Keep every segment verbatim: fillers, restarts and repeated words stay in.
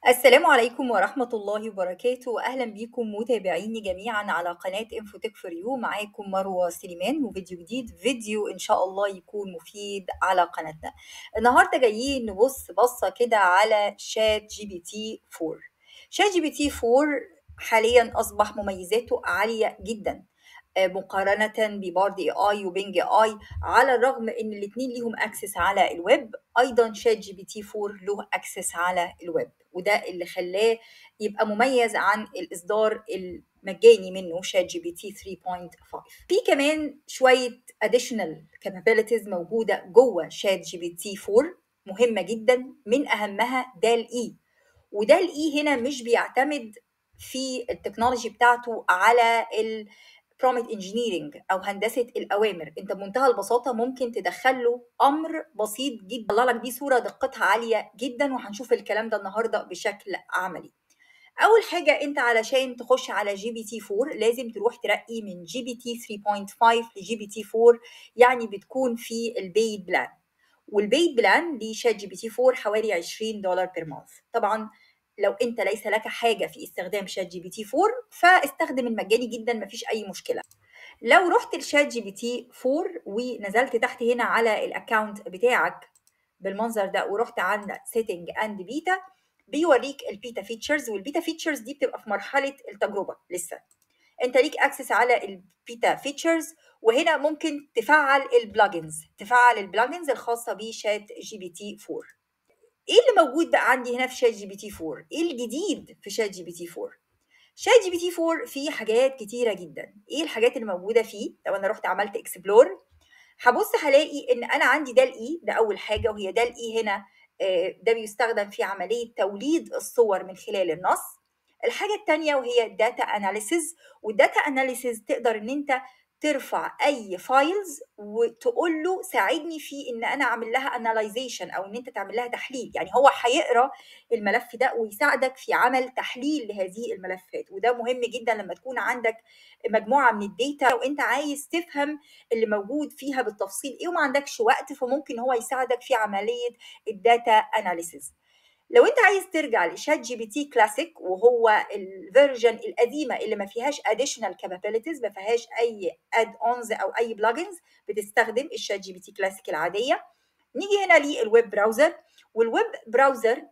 السلام عليكم ورحمة الله وبركاته، أهلا بيكم متابعيني جميعا على قناة انفوتك فور يو. معاكم مروة سليمان وفيديو جديد، فيديو إن شاء الله يكون مفيد على قناتنا. النهاردة جايين نبص بصة كده على شات جي بي تي فور. شات جي بي تي فور حاليا أصبح مميزاته عالية جدا آه، مقارنة ببارد اي اي وبنج اي، على الرغم ان الاتنين ليهم اكسس على الويب. ايضا شات جي بي تي فور له اكسس على الويب، وده اللي خلاه يبقى مميز عن الاصدار المجاني منه شات جي بي تي ثري بوينت فايف. في كمان شوية additional capabilities موجودة جوه شات جي بي تي فور مهمة جدا، من اهمها دال اي. وده الاي هنا مش بيعتمد في التكنولوجي بتاعته على ال prompt engineering او هندسه الاوامر. انت بمنتهى البساطه ممكن تدخل له امر بسيط جدا يطلع لك بيه صوره دقتها عاليه جدا، وهنشوف الكلام ده النهارده بشكل عملي. اول حاجه، انت علشان تخش على جي بي تي فور لازم تروح ترقي من جي بي تي ثري بوينت فايف لجي بي تي فور، يعني بتكون في البيد بلان. والبيد بلان لشات جي بي تي فور حوالي عشرين دولار بير مانث. طبعا لو انت ليس لك حاجه في استخدام شات جي بي تي فور فاستخدم المجاني جدا، مفيش اي مشكله. لو رحت لشات جي بي تي فور ونزلت تحت هنا على الاكونت بتاعك بالمنظر ده، ورحت عند سيتنج اند بيتا، بيوريك البيتا فيتشرز. والبيتا فيتشرز دي بتبقى في مرحله التجربه لسه. انت ليك اكسس على البيتا فيتشرز، وهنا ممكن تفعل البلجنز تفعل البلجنز الخاصه بشات جي بي تي فور. ايه اللي موجود بقى عندي هنا في شات جي بي تي فور؟ ايه الجديد في شات جي بي تي فور؟ شات جي بي تي فور فيه حاجات كتيرة جدا. ايه الحاجات اللي موجودة فيه؟ لو انا رحت عملت اكسبلور هبص هلاقي ان انا عندي دال اي، ده اول حاجة. وهي دال اي هنا آه، ده بيستخدم في عملية توليد الصور من خلال النص. الحاجة التانية وهي الداتا اناليسز. والداتا اناليسز تقدر ان انت ترفع اي فايلز وتقول له ساعدني في ان انا اعمل لها اناليزيشن، او ان انت تعمل لها تحليل. يعني هو هيقرا الملف ده ويساعدك في عمل تحليل لهذه الملفات. وده مهم جدا لما تكون عندك مجموعة من الداتا وانت عايز تفهم اللي موجود فيها بالتفصيل ايه، وما عندكش وقت، فممكن هو يساعدك في عملية الداتا اناليسيز. لو انت عايز ترجع لشات جي بي تي كلاسيك، وهو الفيرجن القديمه اللي ما فيهاش اديشنال كابابيلتيز، ما فيهاش اي اد اونز او اي بلجنز، بتستخدم الشات جي بي تي كلاسيك العاديه. نيجي هنا للويب براوزر. والويب براوزر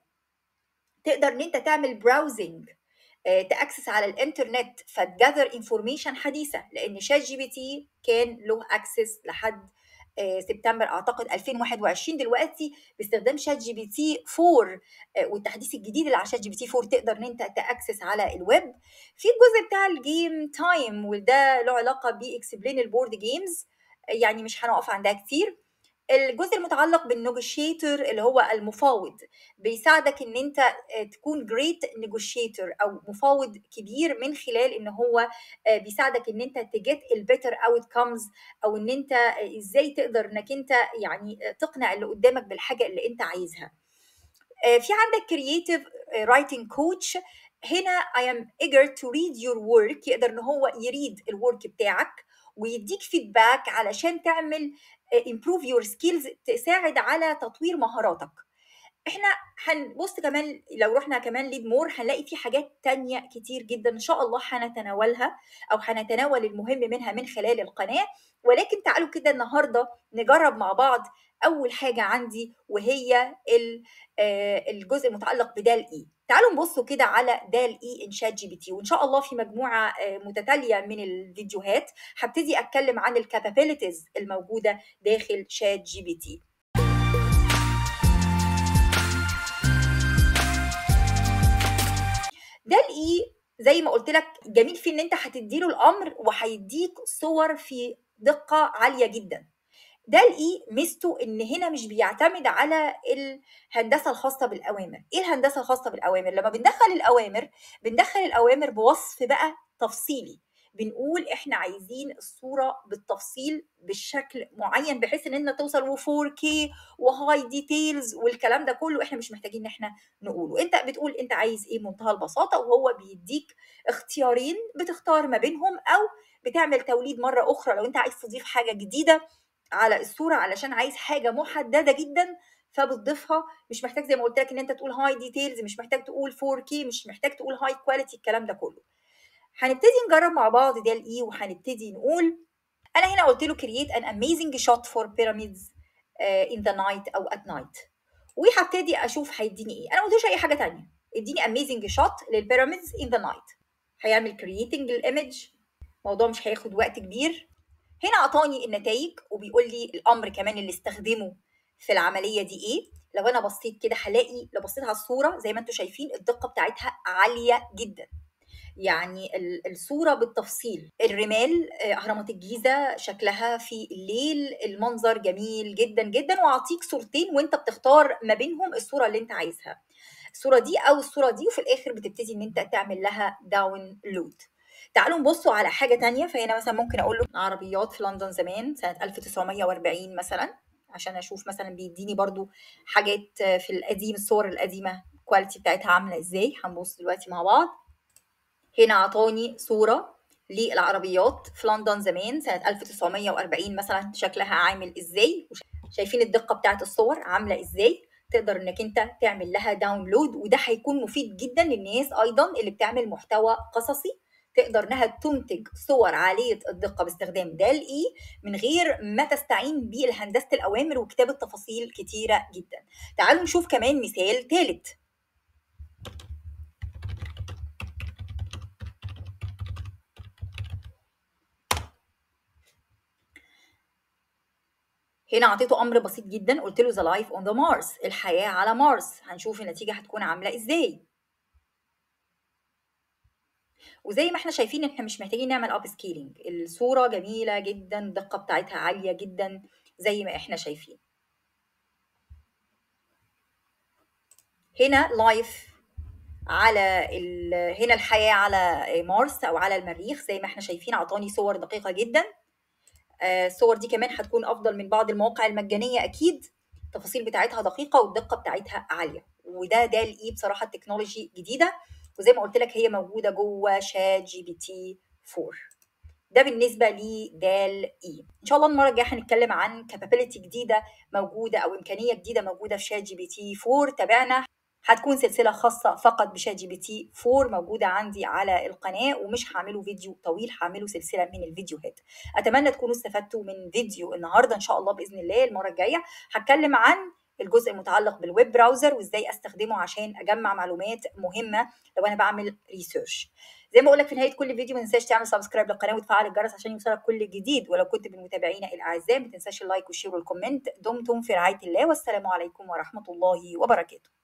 تقدر ان انت تعمل براوزنج، تاكسس على الانترنت، فتجذر انفورميشن حديثه، لان شات جي بي تي كان له اكسس لحد آه، سبتمبر اعتقد ألفين وواحد وعشرين. دلوقتي باستخدام شات جي بي تي فور آه، والتحديث الجديد اللي على شات جي بي تي فور تقدر ان انت تاكسس على الويب. في الجزء بتاع الجيم تايم، وده له علاقه باكسبلين البورد جيمز، يعني مش هنقف عندها كتير. الجزء المتعلق بالنيجوشيتور اللي هو المفاوض، بيساعدك ان انت تكون جريت نيجوشيتور او مفاوض كبير، من خلال ان هو بيساعدك ان انت تجيت البيتر اوتكمز، او ان انت ازاي تقدر انك انت يعني تقنع اللي قدامك بالحاجه اللي انت عايزها. في عندك كرييتيف رايتنج كوتش. هنا I am eager to read your work، يقدر ان هو يريد الورك بتاعك ويديك فيدباك علشان تعمل improve your skills، تساعد على تطوير مهاراتك. احنا هنبص كمان، لو رحنا كمان ليد مور هنلاقي في حاجات تانية كتير جدا ان شاء الله هنتناولها، او هنتناول المهم منها من خلال القناة. ولكن تعالوا كده النهاردة نجرب مع بعض. اول حاجة عندي وهي الجزء المتعلق بدال اي. تعالوا نبصوا كده على دال اي ان شات جي بي تي، وان شاء الله في مجموعة متتالية من الفيديوهات هبتدي اتكلم عن الكابابيلتيز الموجودة داخل شات جي بي تي. ده الاي زي ما قلت لك جميل فيه ان انت هتديله الامر وهيديك صور في دقه عاليه جدا. ده الاي ميزته ان هنا مش بيعتمد على الهندسه الخاصه بالاوامر. ايه الهندسه الخاصه بالاوامر؟ لما بندخل الاوامر بندخل الاوامر بوصف بقى تفصيلي، بنقول احنا عايزين الصوره بالتفصيل بالشكل معين، بحيث ان انت توصل و فور كيه وهاي ديتيلز والكلام ده كله احنا مش محتاجين ان احنا نقوله. انت بتقول انت عايز ايه بمنتهى البساطه، وهو بيديك اختيارين بتختار ما بينهم، او بتعمل توليد مره اخرى لو انت عايز تضيف حاجه جديده على الصورة علشان عايز حاجة محددة جدا، فبتضيفها. مش محتاج زي ما قلت لك ان انت تقول هاي ديتيلز، مش محتاج تقول فور كي، مش محتاج تقول هاي كواليتي، الكلام ده كله. هنبتدي نجرب مع بعض ده الاي، وهنبتدي نقول انا هنا قلت له create an amazing shot for pyramids uh, in the night او at night، وهبتدي اشوف هيديني ايه. انا ما قلتلوش اي حاجه تانية، اديني amazing shot للبيراميدز in the night. هيعمل creating الايمج، الموضوع مش هياخد وقت كبير. هنا اعطاني النتائج وبيقول لي الامر كمان اللي استخدمه في العمليه دي ايه. لو انا بصيت كده هلاقي، لو بصيت على الصوره زي ما انتم شايفين الدقه بتاعتها عاليه جدا، يعني الصورة بالتفصيل. الرمال أهرامات الجيزة شكلها في الليل، المنظر جميل جدا جدا. وأعطيك صورتين وانت بتختار ما بينهم الصورة اللي انت عايزها، الصورة دي أو الصورة دي، وفي الآخر بتبتدي ان انت تعمل لها داونلود. تعالوا نبصوا على حاجة تانية. فهنا مثلا ممكن أقول له عربيات في لندن زمان سنة ألف وتسعمية وأربعين مثلا، عشان أشوف مثلا بيديني برضو حاجات في القديم، الصور القديمة الكواليتي بتاعتها عاملة ازاي. هنبص دلوقتي مع بعض. هنا عطاني صورة للعربيات في لندن زمان سنة ألف وتسعمية وأربعين مثلا، شكلها عامل ازاي. شايفين الدقة بتاعت الصور عاملة ازاي. تقدر انك انت تعمل لها داونلود، وده هيكون مفيد جدا للناس ايضا اللي بتعمل محتوى قصصي، تقدر انها تنتج صور عالية الدقة باستخدام دال اي من غير ما تستعين بهندسة الاوامر وكتابة تفاصيل كتيرة جدا. تعالوا نشوف كمان مثال ثالث. هنا اعطيته امر بسيط جدا، قلت له the life on the Mars، الحياه على مارس. هنشوف النتيجه هتكون عامله ازاي. وزي ما احنا شايفين احنا مش محتاجين نعمل اب سكيلينج، الصوره جميله جدا، الدقه بتاعتها عاليه جدا زي ما احنا شايفين. هنا لايف على هنا الحياه على مارس او على المريخ زي ما احنا شايفين، اعطاني صور دقيقه جدا. الصور دي كمان هتكون افضل من بعض المواقع المجانيه اكيد، التفاصيل بتاعتها دقيقه والدقه بتاعتها عاليه. وده ده الاي بصراحه التكنولوجي جديده، وزي ما قلت لك هي موجوده جوه شات جي بي تي فور. ده بالنسبه لدال اي. ان شاء الله المره الجايه هنتكلم عن كابابيلتي جديده موجوده او امكانيه جديده موجوده في شات جي بي تي فور. تابعنا، هتكون سلسله خاصه فقط بشات جي بي تي فور موجوده عندي على القناه، ومش هعمله فيديو طويل، هعمله سلسله من الفيديوهات. اتمنى تكونوا استفدتوا من فيديو النهارده. ان شاء الله باذن الله المره الجايه هتكلم عن الجزء المتعلق بالويب براوزر وازاي استخدمه عشان اجمع معلومات مهمه لو انا بعمل ريسيرش. زي ما اقول لك في نهايه كل فيديو ما تنساش تعمل سبسكرايب للقناه وتفعل الجرس عشان يوصلك كل جديد. ولو كنت من متابعينا الاعزاء ما تنساش اللايك والشير والكومنت. دمتم في رعايه الله، والسلام عليكم ورحمه الله وبركاته.